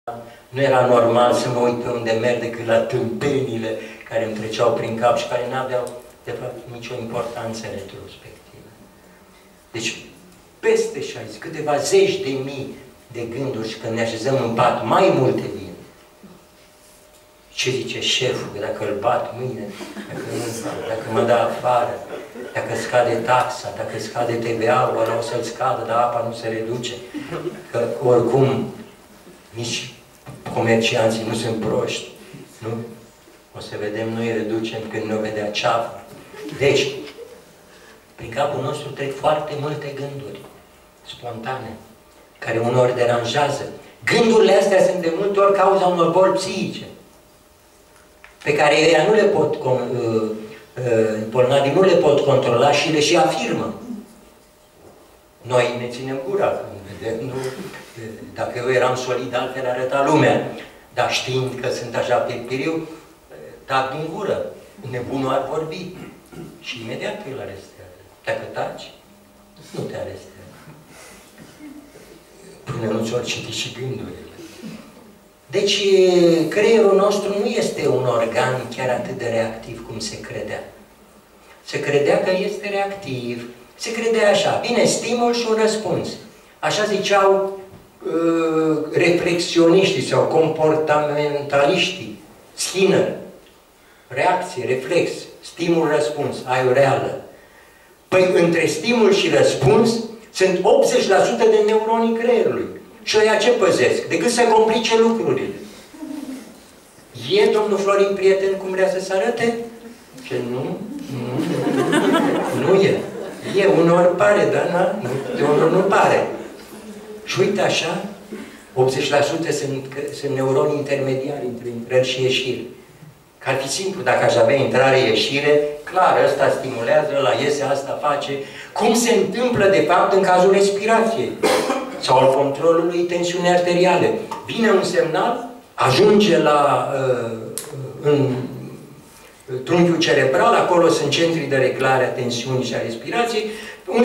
Nu era normal să mă uit pe unde merg decât la tâmpenile care îmi treceau prin cap și care n-aveau, de fapt, nicio importanță retrospectivă. Deci, peste 60, câteva zeci de mii de gânduri și când ne așezăm în pat, mai multe vin. Ce zice șeful? Că dacă îl bat mâine, dacă mă dă afară, dacă scade taxa, dacă scade TVA-ul, ăla o să-l scadă, dar apa nu se reduce. Că oricum nici comercianții nu sunt proști. Nu? O să vedem, noi reducem când ne-o vedea ceafă. Deci, prin capul nostru trec foarte multe gânduri spontane, care uneori deranjează. Gândurile astea sunt de multe ori cauza unor boli psihice, pe care ei nu le pot, bolnavii nu le pot controla și le și afirmă. Noi ne ținem gura când vedem, nu? Dacă eu eram solid, altfel arăta lumea. Dar știind că sunt așa pe piriu, tac din gură. Nebunul ar vorbi. Și imediat îl arestează. Dacă taci, nu te arestează. Până nu ți-or citi și gândurile. Deci, creierul nostru nu este un organ chiar atât de reactiv cum se credea. Se credea că este reactiv. Se credea așa, vine stimul și un răspuns. Așa ziceau reflexioniștii sau comportamentaliștii. Skinner. Reacție, reflex, stimul, răspuns, ai o reală. Păi între stimul și răspuns sunt 80% de neuronii creierului. Și ăia ce păzesc? Decât să complice lucrurile. E domnul Florin prieten cum vrea să se arate? Ce nu? Nu e. E, uneori pare, dar de unor nu pare. Și uite așa, 80% sunt neuroni intermediari între intrări și ieșiri. Că ar fi simplu, dacă aș avea intrare-ieșire, clar, ăsta stimulează, ăla iese, asta face. Cum se întâmplă, de fapt, în cazul respirației sau al controlului tensiunii arteriale. Vine un semnal, ajunge la trunchiul cerebral, acolo sunt centrii de reglare a tensiunii și a respirației, un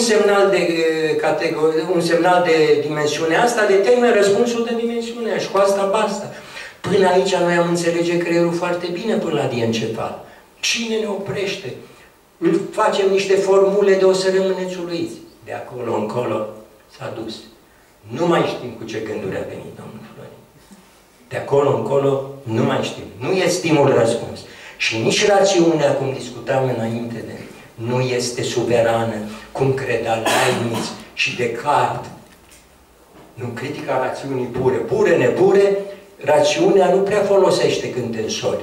semnal de dimensiunea asta determină răspunsul de dimensiunea și cu asta basta. Până aici noi am înțelege creierul foarte bine până la diencefal. Cine ne oprește? Îl facem niște formule de o să rămâneți uluiți. De acolo încolo s-a dus. Nu mai știm cu ce gânduri a venit domnul Florin. De acolo încolo nu mai știm. Nu e stimul-răspuns. Și nici rațiunea, cum discutam înainte, nu este suverană, cum credea Leibniz și Descartes. Nu critica rațiunii pure. Pure, nepure, rațiunea nu prea folosește când te însori.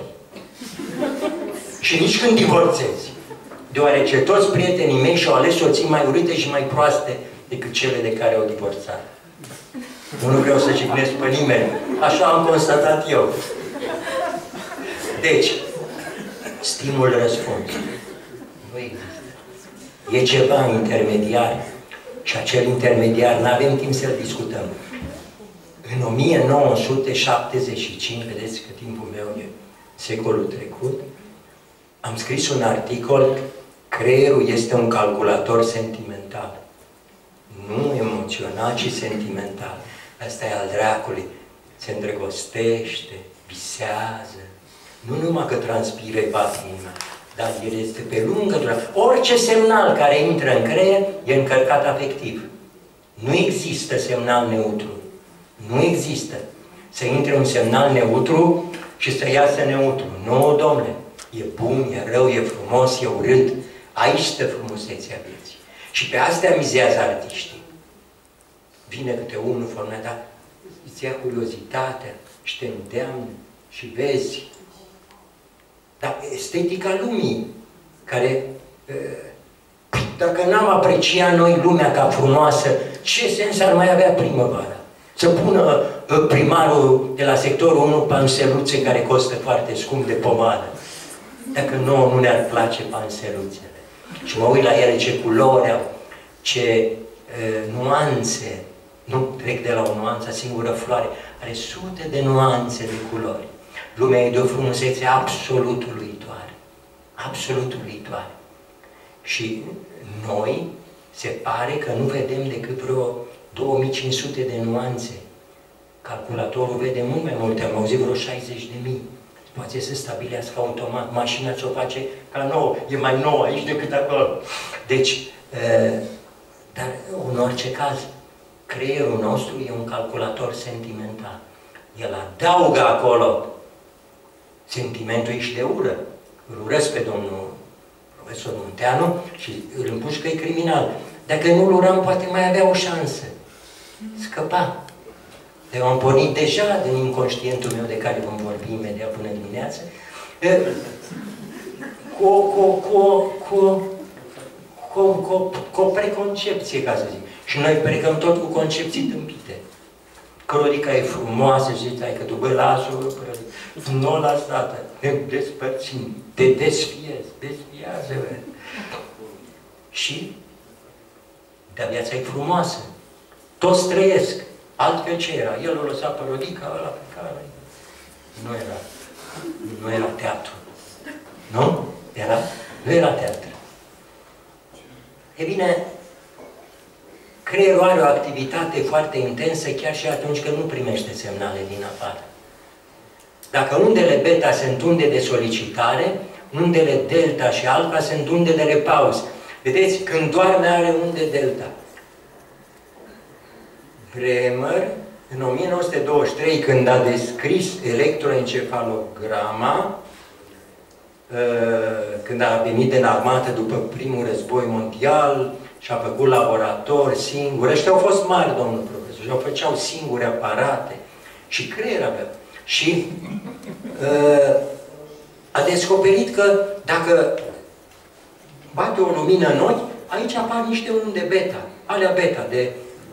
Și nici când divorțezi. Deoarece toți prietenii mei și-au ales soții mai urâte și mai proaste decât cele de care au divorțat. Nu vreau să jignesc pe nimeni. Așa am constatat eu. Deci, stimul-răspuns. Nu există. E ceva intermediar. Și acel intermediar, nu avem timp să-l discutăm. În 1975, vedeți că timpul meu e secolul trecut, am scris un articol, creierul este un calculator sentimental. Nu emoțional, ci sentimental. Asta e al dracului. Se îndrăgostește, visează. Nu numai că transpiră bat inima, dar el este pe lungă durată. Orice semnal care intră în creier e încărcat afectiv. Nu există semnal neutru. Nu există. Să intre un semnal neutru și să iasă neutru. Nu, domnule. E bun, e rău, e frumos, e urât. Aici stă frumusețea vieții. Și pe astea mizează artiștii. Vine câte unul format, dar îți ia curiozitatea și te îndeamnă și vezi. Dar estetica lumii, care, dacă n-am apreciat noi lumea ca frumoasă, ce sens ar mai avea primăvara? Să pună primarul de la sectorul 1 panseluțe care costă foarte scump de pomadă. Dacă nouă nu ne-ar place panseluțele. Și mă uit la ele ce culori au, ce nuanțe. Nu trec de la o nuanță, singură floare. Are sute de nuanțe de culori. Lumea e de o frumusețe absolut uluitoare. Absolut uluitoare. Și noi se pare că nu vedem decât vreo 2500 de nuanțe Calculatorul vede mult mai multe, am auzit vreo 60.000. Poate să stabilească automat. Mașina ți-o face ca nouă. E mai nouă aici decât acolo. Deci, dar în orice caz, creierul nostru e un calculator sentimental. El adaugă acolo sentimentul și de ură. Îl urăsc pe domnul profesor Munteanu și îl împuși că e criminal. Dacă nu-l uram, poate mai avea o șansă. Scăpa. Eu am pornit deja din inconștientul meu, de care vom vorbi imediat până dimineață, cu o preconcepție, ca să zic. Și noi plecăm tot cu concepții tâmpite. Crodica e frumoasă și zici, ai că tu, bă, lasă-o, nu las dată, ne despărțim, te desfiezi, desfiază-vă. Și, dar viața e frumoasă. Toți trăiesc. Altfel ce era? El o lăsa pe Rodica, ăla pe care... Nu era teatru. Nu? Nu era teatru. E bine, creierul are o activitate foarte intensă chiar și atunci când nu primește semnale din afară. Dacă undele beta sunt unde de solicitare, undele delta și alfa sunt unde de repaus. Vedeți, când doarme are unde delta. Bremer, în 1923, când a descris electroencefalograma, când a venit din armată după primul război mondial și a făcut laborator singur, ăștia au fost mari, domnul profesor, și au făceau singure aparate și creier avea. Și a descoperit că dacă bate o lumină în ochi, aici apar niște unde beta, alea beta, de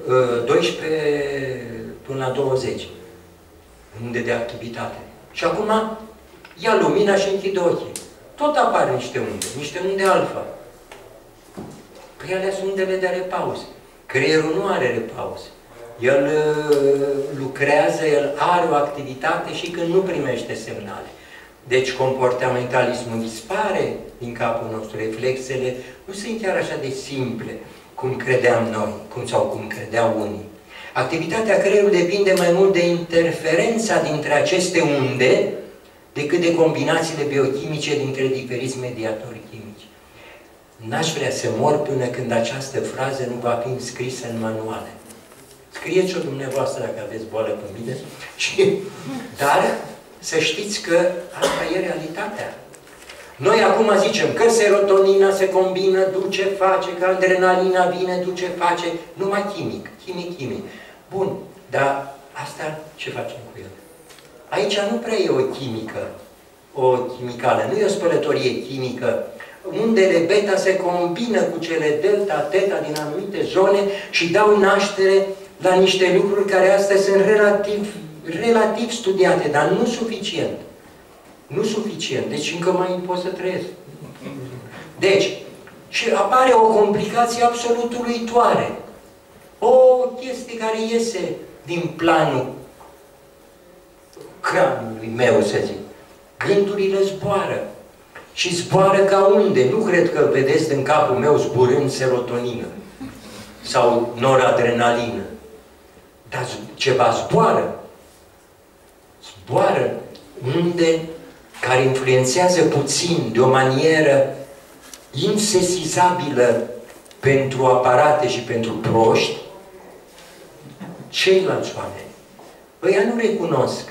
12 până la 20, unde de activitate. Și acum ia lumina și închide ochii. Tot apar niște unde alfa. Păi alea sunt undele de repaus. Creierul nu are repaus. El lucrează, el are o activitate și când nu primește semnale. Deci comportamentalismul dispare din capul nostru. Reflexele nu sunt chiar așa de simple cum credeam noi, sau cum credeau unii. Activitatea creierului depinde mai mult de interferența dintre aceste unde decât de combinațiile biochimice dintre diferiți mediatori chimici. N-aș vrea să mor până când această frază nu va fi înscrisă în manuale. Scrieți-o dumneavoastră dacă aveți boală pe mine. Dar să știți că asta e realitatea. Noi acum zicem că serotonina se combină, duce, face, că adrenalina vine, duce, face, numai chimic, chimic. Bun, dar asta ce facem cu el? Aici nu prea e o chimică, o chimicală, nu e o spălătorie chimică. Undele beta se combină cu cele delta, teta din anumite zone și dau naștere la niște lucruri care astăzi sunt relativ studiate, dar nu suficient. Nu suficient. Deci încă mai pot să trăiesc. Deci, și apare o complicație absolut uluitoare. O chestie care iese din planul cranului meu, să zic. Gândurile zboară. Și zboară ca unde? Nu cred că vedeți din capul meu zburând serotonină sau noradrenalină. Dar ceva zboară. Zboară unde care influențează puțin, de o manieră insesizabilă pentru aparate și pentru proști, ceilalți oameni. Ăia nu recunosc.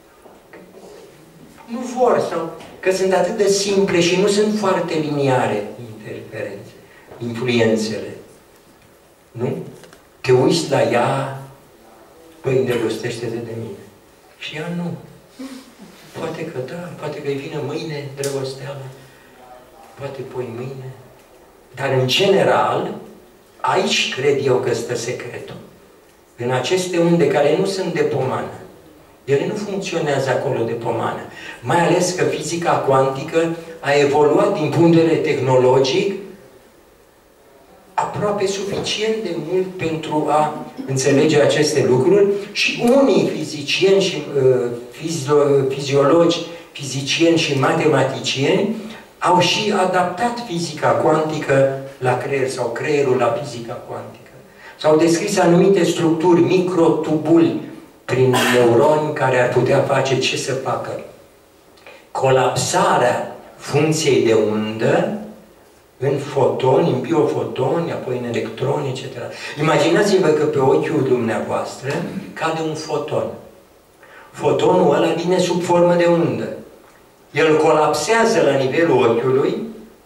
Nu vor, sau că sunt atât de simple și nu sunt foarte liniare interferențe, influențele. Nu? Te uiți la ea, păi îndrăgostește-te de mine. Și ea nu. Poate că da, poate că îi vine mâine drăgosteala, poate poi mâine. Dar în general, aici cred eu că stă secretul. În aceste unde care nu sunt de pomană. Ele nu funcționează acolo de pomană. Mai ales că fizica cuantică a evoluat din punct de vedere tehnologic aproape suficient de mult pentru a înțelege aceste lucruri și unii fizicieni și fiziologi, fizicieni și matematicieni au și adaptat fizica cuantică la creier sau creierul la fizica cuantică. S-au descris anumite structuri, microtubuli, prin neuroni care ar putea face ce să facă? Colapsarea funcției de undă în fotoni, în biofotoni, apoi în electroni, etc. Imaginați-vă că pe ochiul dumneavoastră cade un foton. Fotonul ăla vine sub formă de undă. El colapsează la nivelul ochiului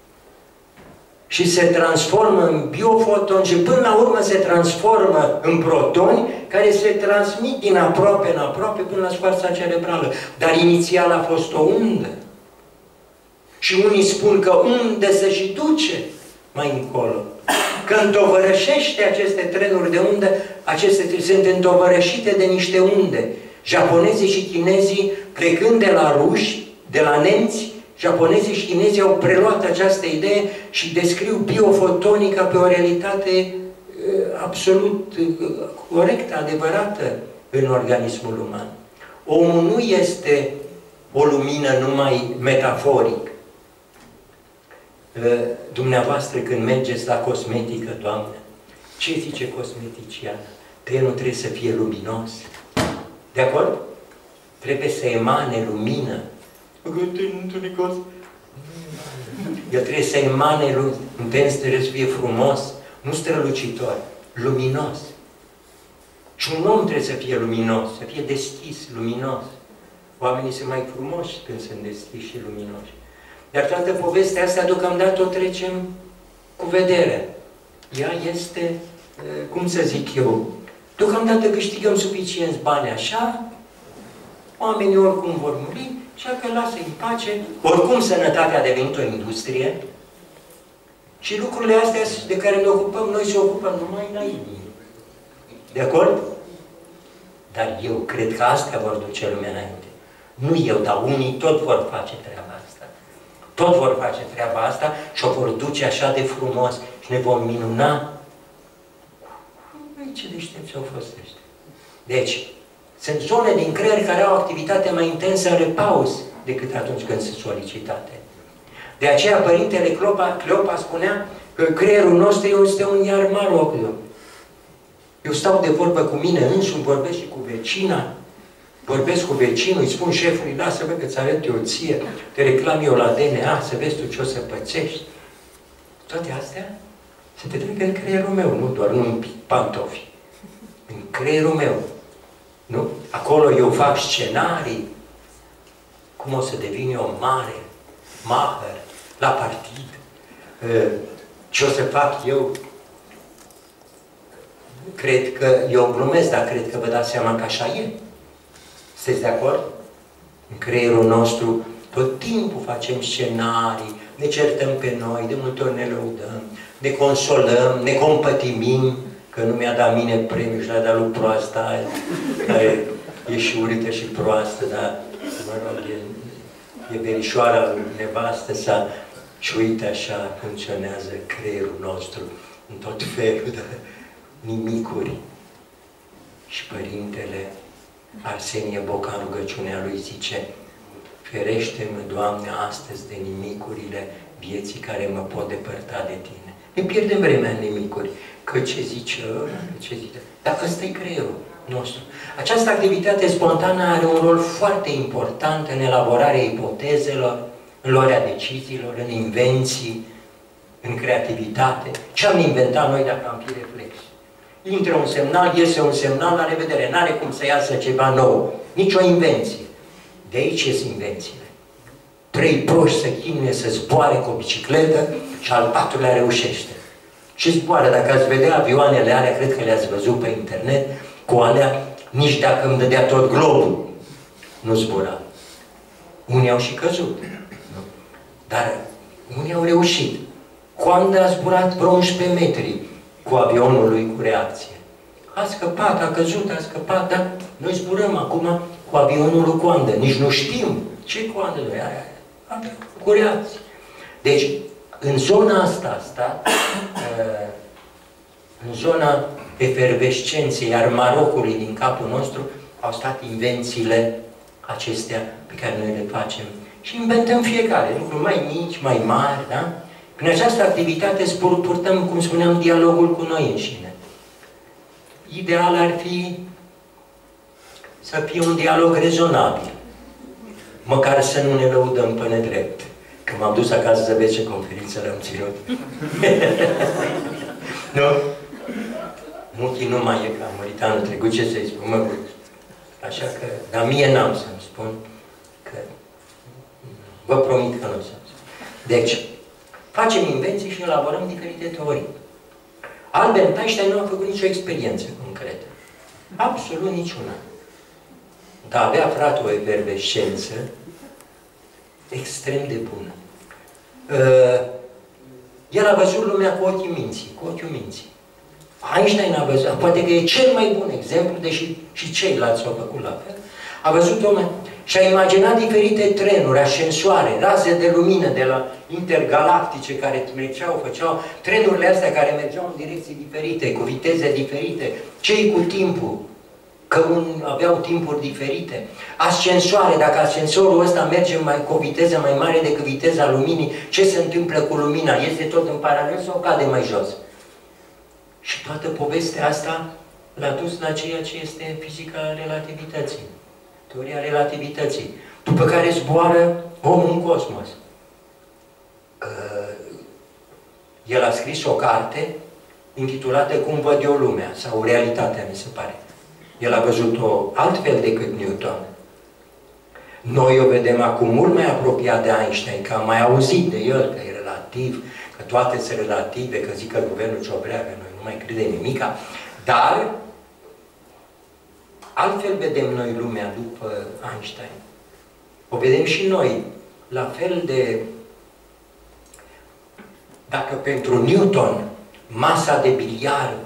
și se transformă în biofotoni și până la urmă se transformă în protoni care se transmit din aproape în aproape până la scoarța cerebrală. Dar inițial a fost o undă. Și unii spun că unde se și duce mai încolo. Că întovărășește aceste trenuri de undă, acestea sunt întovărășite de niște unde. Japonezii și chinezii, plecând de la ruși, de la nemți, japonezii și chinezii au preluat această idee și descriu biofotonica pe o realitate absolut corectă, adevărată în organismul uman. Omul nu este o lumină numai metaforic. Dumneavoastră când mergeți la cosmetică, Doamne, ce zice cosmeticiana? Că el nu trebuie să fie luminos. De acord? Trebuie să emane lumină. El trebuie să emane lumină. Intens trebuie să fie frumos, nu strălucitor, luminos. Și un om trebuie să fie luminos, să fie deschis, luminos. Oamenii sunt mai frumoși când sunt deschiși și luminoși. Dar toată povestea asta deocamdată o trecem cu vedere. Ea este, cum să zic eu, deocamdată câștigăm suficienți bani așa, oamenii oricum vor muri, așa că lasă-i în pace. Oricum sănătatea a devenit o industrie și lucrurile astea de care ne ocupăm, noi se ocupăm numai naivii. De acord? Dar eu cred că astea vor duce lumea înainte. Nu eu, dar unii tot vor face treaba asta. Tot vor face treaba asta și o vor duce așa de frumos și ne vom minuna. Ce deștepți au fost ăștia. Deci, sunt zone din creier care au activitate mai intensă în repaus decât atunci când sunt solicitate. De aceea, Părintele Cleopa spunea că creierul nostru este un iar maroc. Eu stau de vorbă cu mine însumi, vorbesc și cu vecina, vorbesc cu vecinul, îi spun șefului, lasă-mă că-ți arăt eu ție, te reclam eu la DNA, să vezi tu ce o să pățești. Toate astea se petrec în creierul meu, nu doar în pantofi. În creierul meu. Nu? Acolo eu fac scenarii. Cum o să devin eu mare, maher, la partid. Ce o să fac eu? Cred că, eu glumesc, dar cred că vă dați seama că așa e. Sunteți de acord? În creierul nostru tot timpul facem scenarii, ne certăm pe noi, de multe ori ne lăudăm, ne consolăm, ne compătimim, că nu mi-a dat mine premiu și l-a dat lui proasta aia, care e și urâtă și proastă, dar, mă rog, e verișoara lui nevastă sa și uite așa funcționează creierul nostru în tot felul de nimicuri. Și Părintele Arsenie Boca în rugăciunea lui zice: ferește-mă, Doamne, astăzi de nimicurile vieții care mă pot depărta de Tine. Ne pierdem vremea în nimicuri. Că ce zice ăla, ce zice... Dar ăsta e creierul nostru. Această activitate spontană are un rol foarte important în elaborarea ipotezelor, în luarea deciziilor, în invenții, în creativitate. Ce am inventat noi dacă am fi reflex? Intră un semnal, iese un semnal, la revedere. N-are cum să iasă ceva nou. Nici o invenție. De aici ies invențiile. 3 proști se chinuie să zboare cu o bicicletă și al 4-lea reușește. Și zboară. Dacă ați vedea avioanele alea, cred că le-ați văzut pe internet, cu alea, nici dacă îmi dădea tot globul, nu zbura. Unii au și căzut. Dar unii au reușit. Coanda a zburat vreo 11 metri cu avionul lui cu reacție. A scăpat, a căzut, a scăpat, dar noi zburăm acum cu avionul lui Coandă. Nici nu știm ce Coandă lui are. Cu reacție. Deci, în zona asta, în zona efervescenței, iar Marocului din capul nostru, au stat invențiile acestea pe care noi le facem. Și inventăm fiecare, lucruri mai mici, mai mari, da? Prin această activitate purtăm, cum spuneam, dialogul cu noi înșine. Ideal ar fi să fie un dialog rezonabil. Măcar să nu ne lăudăm pe nedrept. Că m-am dus acasă să vezi ce conferință le-am ținut. Nu? Muchii nu mai e, că am murit anul trecut, ce să-i spun, mă. Așa că, dar mie n-am să-mi spun că vă promit că nu să-mi spun. Deci, facem invenții și elaborăm diferite teorii. Albert Einstein nu a făcut nicio experiență concretă. Absolut niciuna. Dar avea, frate, o efervescență extrem de bună. El a văzut lumea cu ochii minții, cu ochiul minții. Einstein a văzut, poate că e cel mai bun exemplu, deși și ceilalți au făcut la fel. A văzut oameni și a imaginat diferite trenuri, ascensoare, raze de lumină de la intergalactice care mergeau, făceau trenurile astea care mergeau în direcții diferite, cu viteze diferite, cei cu timpul, că aveau timpuri diferite. Ascensoare, dacă ascensorul ăsta merge cu o viteză mai mare decât viteza luminii, ce se întâmplă cu lumina? Este tot în paralel sau cade mai jos? Și toată povestea asta l-a dus la ceea ce este fizica relativității. Teoria relativității. După care zboară omul în cosmos. El a scris o carte intitulată Cum văd eu lumea, sau Realitatea, mi se pare. El a văzut-o altfel decât Newton. Noi o vedem acum mult mai apropiat de Einstein, că am mai auzit de el, că e relativ, că toate sunt relative, că zic că guvernul Ciobrea, că noi nu mai credem nimica, dar altfel vedem noi lumea după Einstein. O vedem și noi, la fel de... Dacă pentru Newton masa de biliard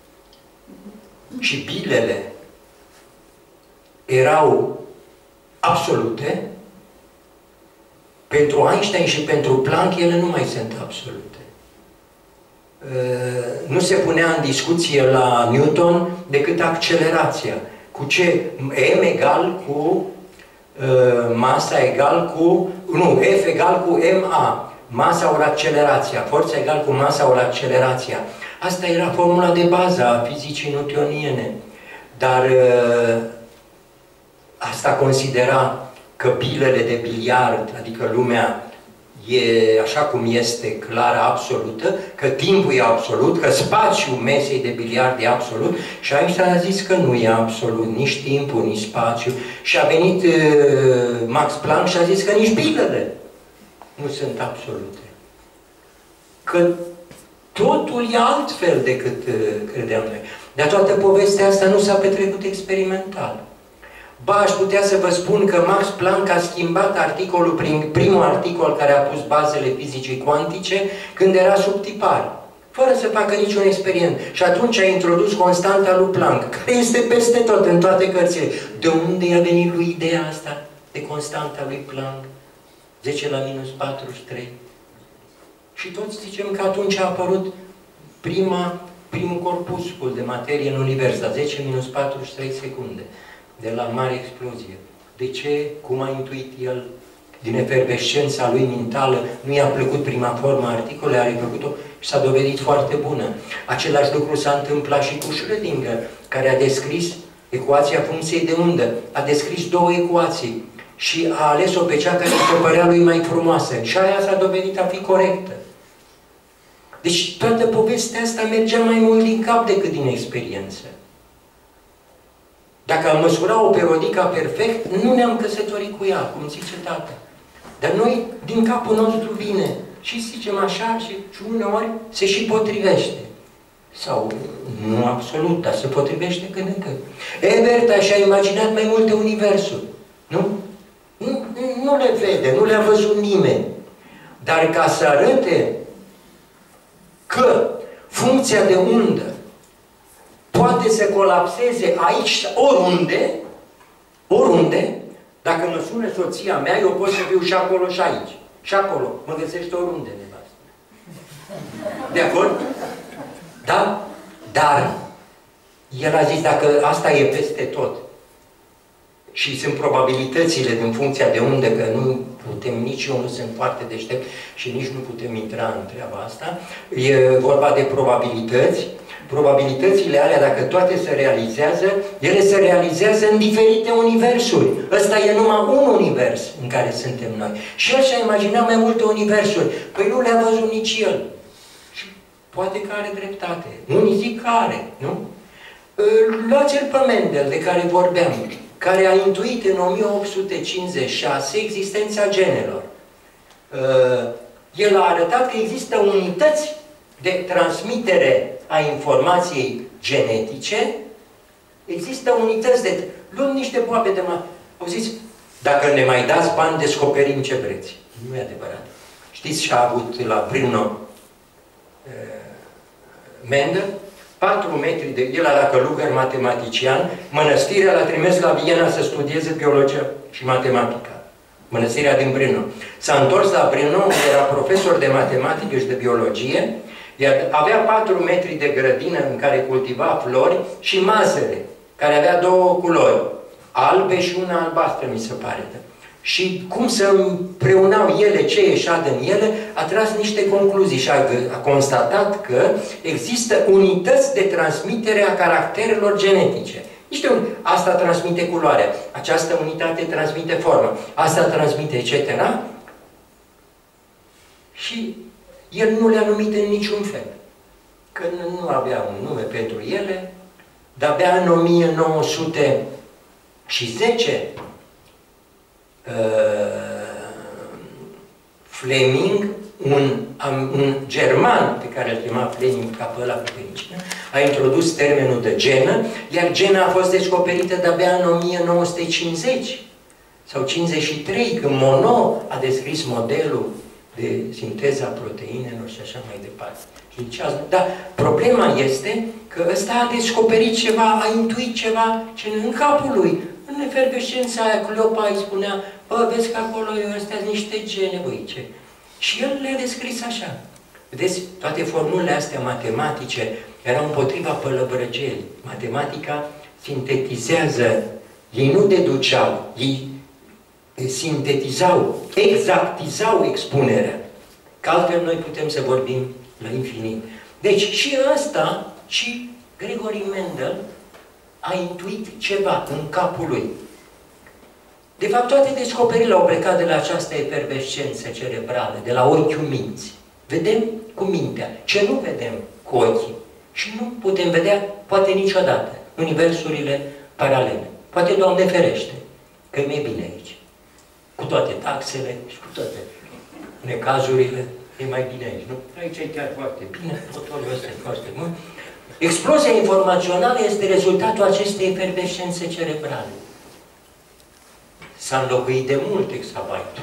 și bilele erau absolute, pentru Einstein și pentru Planck ele nu mai sunt absolute. Nu se punea în discuție la Newton decât accelerația. Cu ce? M egal cu masa egal cu... Nu, F egal cu MA. Masa ori accelerația. Forța egal cu masa ori accelerația. Asta era formula de bază a fizicii newtoniene. Dar asta considera că bilele de biliard, adică lumea e așa cum este, clară, absolută, că timpul e absolut, că spațiul mesei de biliard e absolut și Einstein a zis că nu e absolut, nici timpul, nici spațiul. Și a venit Max Planck și a zis că nici bilele nu sunt absolute. Că totul e altfel decât credeam noi. Dar toată povestea asta nu s-a petrecut experimental. Ba, aș putea să vă spun că Max Planck a schimbat articolul, primul articol care a pus bazele fizicii cuantice, când era sub tipar, fără să facă niciun experiment. Și atunci a introdus constanta lui Planck, care este peste tot, în toate cărțile. De unde i-a venit lui ideea asta de constanta lui Planck? 10 la minus 43. Și toți zicem că atunci a apărut primul corpuscul de materie în univers, la 10 minus 43 secunde. De la mare explozie. De ce? Cum a intuit el? Din efervescența lui mentală, nu i-a plăcut prima formă a articolului, a refăcut-o și s-a dovedit foarte bună. Același lucru s-a întâmplat și cu Schrödinger, care a descris ecuația funcției de undă. A descris două ecuații și a ales-o pe cea care se părea lui mai frumoasă. Și aia s-a dovedit a fi corectă. Deci toată povestea asta mergea mai mult din cap decât din experiență. Dacă am măsura o perodica perfect, nu ne-am căsătorit cu ea, cum zice tata. Dar noi, din capul nostru vine și zicem așa și uneori se și potrivește. Sau, nu absolut, dar se potrivește când în când. Ebert și-a imaginat mai multe universuri. Nu? Nu le vede, nu le-a văzut nimeni. Dar ca să arate că funcția de undă poate să colapseze aici, oriunde, dacă mă sună soția mea, eu pot să fiu și acolo și aici. Și acolo. Mă găsește oriunde, nevastă. De acord? Da? Dar, el a zis, dacă asta e peste tot, și sunt probabilitățile din funcția de unde, că nu putem, nici eu nu sunt foarte deștept și nici nu putem intra în treaba asta. E vorba de probabilități. Probabilitățile alea, dacă toate se realizează, ele se realizează în diferite universuri. Ăsta e numai un univers în care suntem noi. Și el și-a imaginat mai multe universuri. Păi nu le-a văzut nici el. Și poate că are dreptate. Unii zic că are, nu? Luați-l pe Mendel, de care vorbeam, care a intuit în 1856 existența genelor. El a arătat că există unități de transmitere a informației genetice, există unități de... Luăm niște boabe de mare. Auziți? Dacă ne mai dați bani, descoperim ce vreți. Nu e adevărat. Știți ce a avut la Brno Mendel? 4 metri de... El era călugăr matematician, mănăstirea l-a trimis la Viena să studieze biologia și matematica. Mănăstirea din Brno. S-a întors la Brno, era profesor de matematică și de biologie, iar avea 4 metri de grădină în care cultiva flori și mazăre, care avea 2 culori, albe și una albastră, mi se pare. Și cum să împreunau ele ce ieșea din ele, a tras niște concluzii și a constatat că există unități de transmitere a caracterelor genetice. Asta transmite culoarea, această unitate transmite formă, asta transmite etc. Și el nu le-a numit în niciun fel. Că nu avea un nume pentru ele, dar abia în 1910 Fleming, un german pe care îl chema Fleming, ca pe ăla cu pericină, a introdus termenul de genă, iar gena a fost descoperită de-abia în 1950 sau 53, când Monod a descris modelul de sinteza proteinelor și așa mai departe. Dar problema este că ăsta a descoperit ceva, a intuit ceva ce în capul lui. În efervescența aia, Cleopa îi spunea, bă, vezi că acolo ăstea sunt niște gene, băi, ce? Și el le-a descris așa. Vedeți, toate formulele astea matematice erau împotriva pălăvrăgelii. Matematica sintetizează, ei nu deduceau, ei sintetizau, exactizau expunerea. Că altfel noi putem să vorbim la infinit. Deci și ăsta, și Gregory Mendel, a intuit ceva în capul lui. De fapt, toate descoperirile au plecat de la această efervescență cerebrală, de la ochiul minții. Vedem cu mintea ce nu vedem cu ochii. Și nu putem vedea, poate niciodată, universurile paralele. Poate, Doamne ferește, că mi-e bine aici. Cu toate taxele și cu toate necazurile, e mai bine aici, nu? Aici e chiar foarte bine, totul ăsta e foarte mult. Explozia informațională este rezultatul acestei efervescențe cerebrale. S-a înlocuit de mult exabyte-ul.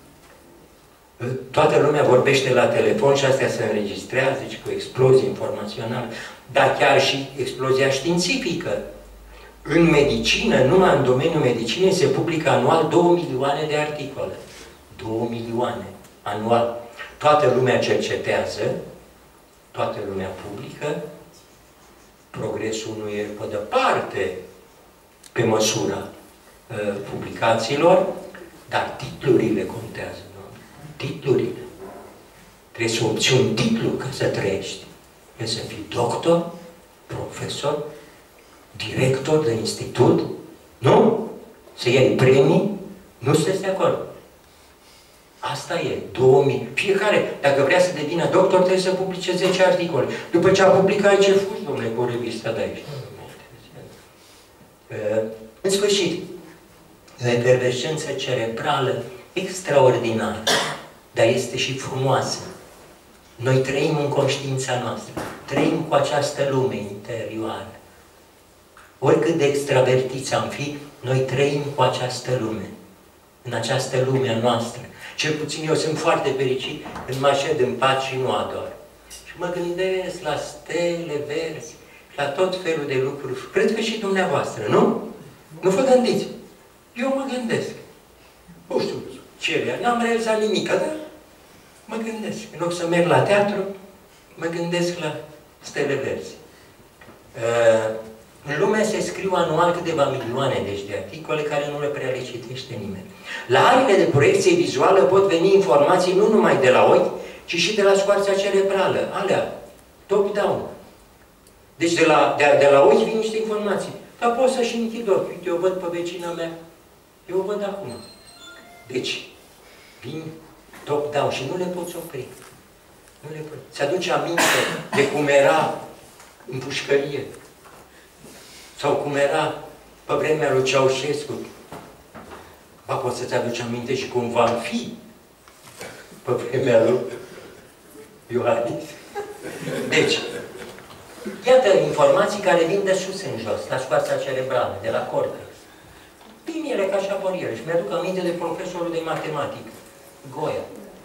Toată lumea vorbește la telefon și astea se înregistrează, zice, cu explozie informațională, dar chiar și explozia științifică. În medicină, numai în domeniul medicinei, se publică anual 2 milioane de articole. 2 milioane anual. Toată lumea cercetează, toată lumea publică, progresul nu e pe departe pe măsura publicațiilor, dar titlurile contează. Nu? Titlurile. Trebuie să obții un titlu ca să trăiești. Trebuie să fii doctor, profesor, director de institut, nu? Să iei premii, nu sunteți de acord. Asta e, 2000. Fiecare, dacă vrea să devină doctor, trebuie să publice 10 articole. După ce a publicat, ce fugi, domnule, cu revista de aici? În sfârșit, o efervescență cerebrală extraordinară, dar este și frumoasă. Noi trăim în conștiința noastră, trăim cu această lume interioară. Oricât de extravertiți am fi, noi trăim cu această lume, în această lume a noastră. Cel puțin eu sunt foarte fericit când mă așed în pat și nu ador. Și mă gândesc la stele verzi, la tot felul de lucruri. Cred că și dumneavoastră, nu? Nu vă gândiți. Eu mă gândesc. Nu știu ce, n-am realizat nimic, dar mă gândesc. În loc să merg la teatru, mă gândesc la stele verzi. În lume se scriu anual câteva milioane de articole care nu le prea le citește nimeni. La arile de proiecție vizuală pot veni informații nu numai de la ochi, ci și de la scoarța cerebrală. Alea, top-down. Deci de la ochi vin niște informații. Dar pot să și închid ochi. Uite, eu văd pe vecina mea. Eu o văd acum. Deci, vin top-down și nu le poți opri. Nu le poți. Ți-aduce aminte de cum era în pușcărie. Sau cum era pe vremea lui Ceaușescu. Ba, poți să-ți aduci aminte și cum va fi pe vremea lui Iohannis. Deci, iată informații care vin de sus în jos, la scoarța cerebrală, de la cortex. Vin ele ca și apar ele. Și mi-aduc aminte de profesorul de matematică, Goia.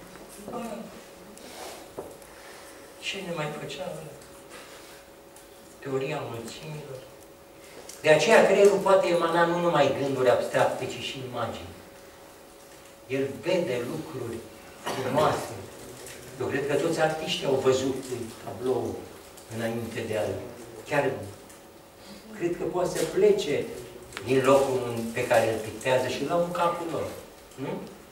Ce ne mai făcea? Teoria mulțimilor. De aceea creierul poate emana nu numai gânduri abstracte, ci și imagini. El vede lucruri frumoase. Eu cred că toți artiștii au văzut tabloul înainte de a-l... Chiar cred că poate să plece din locul pe care îl pictează și la un capul lor. Nu?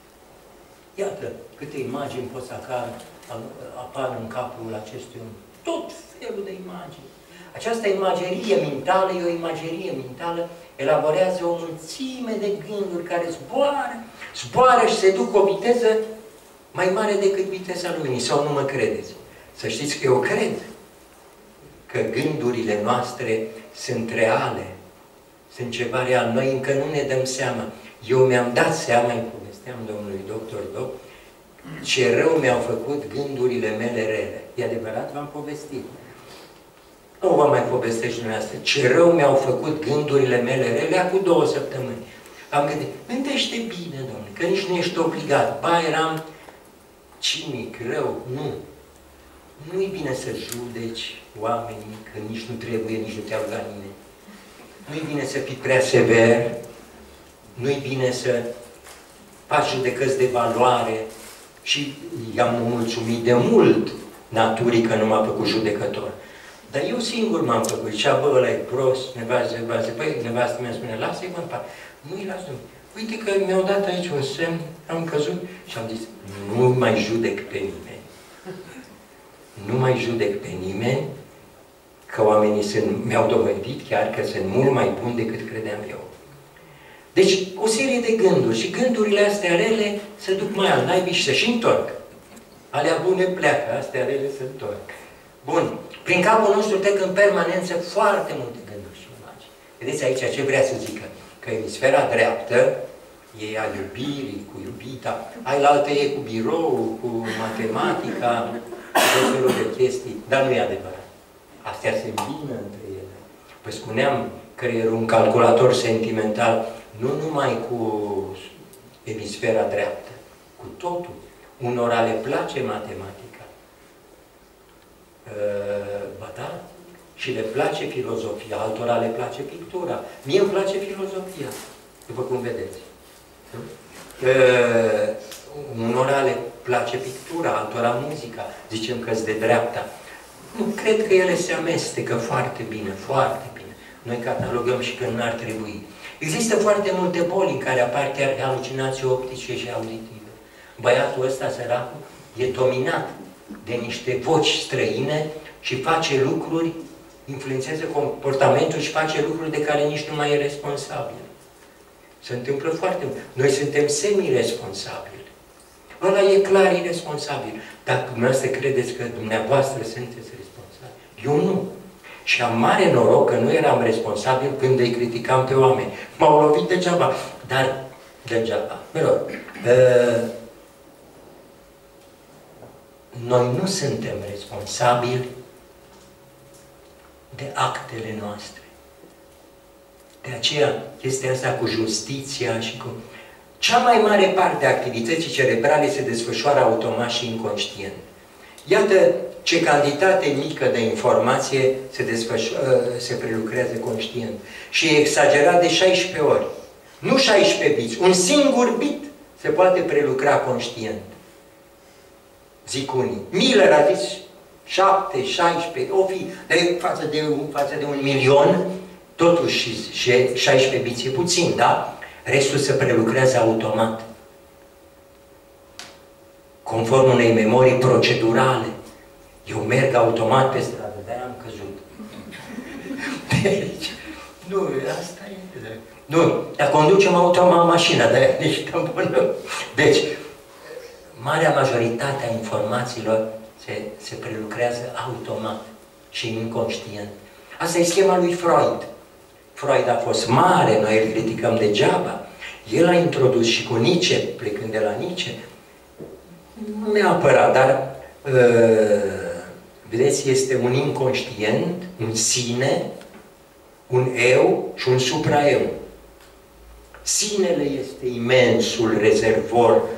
Iată câte imagini pot să apar în capul acestui om. Tot felul de imagini. Această imagerie mentală e o imagerie mentală, elaborează o mulțime de gânduri care zboară și se duc cu o viteză mai mare decât viteza luminii. Sau nu mă credeți? Să știți că eu cred că gândurile noastre sunt reale, sunt ceva real. Noi încă nu ne dăm seama. Eu mi-am dat seama, îi povesteam domnului doctor Doc, ce rău mi-au făcut gândurile mele rele. E adevărat, v-am povestit. Nu vă mai povestești dumneavoastră. Ce rău mi-au făcut gândurile mele rele acum 2 săptămâni. Am gândit, gândește bine, domnule, că nici nu ești obligat. Ba, eram cinic, rău, nu. Nu-i bine să judeci oamenii, că nici nu trebuie, nici nu te-a rugat nimeni. Nu-i bine să fii prea sever, nu-i bine să faci judecăți de valoare și i-am mulțumit de mult naturii că nu m-a făcut judecător. Dar eu singur m-am făcut. Zicea, bă, ăla e prost, nevastă, păi, nevastă mea spune, lasă-i mă în parte. Nu-i las, nu. Uite că mi-au dat aici un semn, am căzut și am zis, nu mai judec pe nimeni. Nu mai judec pe nimeni, că oamenii mi-au dovedit chiar că sunt mult mai buni decât credeam eu. Deci, o serie de gânduri și gândurile astea rele se duc mai al naibii și se întorc. Alea bune pleacă, astea rele se întorc. Bun. Prin capul nostru trec în permanență foarte multe gânduri și imagini. Vedeți aici ce vrea să zică? Că emisfera dreaptă e a iubirii, cu iubita, ailaltă e cu birou, cu matematica, tot felul de chestii, dar nu e adevărat. Astea se îmbină între ele. Păi spuneam, creierul un calculator sentimental, nu numai cu emisfera dreaptă, cu totul. Unora le place matematica. Ba da, și le place filozofia, altora le place pictura. Mie îmi place filozofia, după cum vedeți. Unora le place pictura, altora muzica. Zicem că-s de dreapta. Nu, cred că ele se amestecă foarte bine, foarte bine. Noi catalogăm și că nu ar trebui. Există foarte multe boli în care apar chiar halucinații optice și auditive. Băiatul ăsta, săracul, e dominat de niște voci străine și face lucruri, influențează comportamentul și face lucruri de care nici nu mai e responsabil. Se întâmplă foarte mult. Noi suntem semi-responsabili. Ăla e clar irresponsabil. Dacă dumneavoastră credeți că dumneavoastră sunteți responsabili, eu nu. Și am mare noroc că nu eram responsabil când îi criticam pe oameni. M-au lovit degeaba. Dar, degeaba. Noi nu suntem responsabili de actele noastre. De aceea, chestia asta cu justiția și cu... Cea mai mare parte a activității cerebrale se desfășoară automat și inconștient. Iată ce cantitate mică de informație se prelucrează conștient. Și e exagerat de 16 ori. Nu 16 biți, un singur bit se poate prelucra conștient. Zic unii. Miller a zis 7, 16, o fi, față de 1 milion, Totuși, 16 biți e puțin, da? Restul se prelucrează automat. Conform unei memorii procedurale. Eu merg automat pe stradă, de-aia am căzut. Deci, nu, asta e. Nu, dar conducem automat mașina, de-aia nici bună. Deci, marea majoritate a informațiilor se prelucrează automat și inconștient. Asta e schema lui Freud. Freud a fost mare, noi îl criticăm degeaba. El a introdus și cu Nietzsche, plecând de la Nietzsche, nu neapărat, dar vedeți, este un inconștient, un sine, un eu și un supraeu. Sinele este imensul rezervor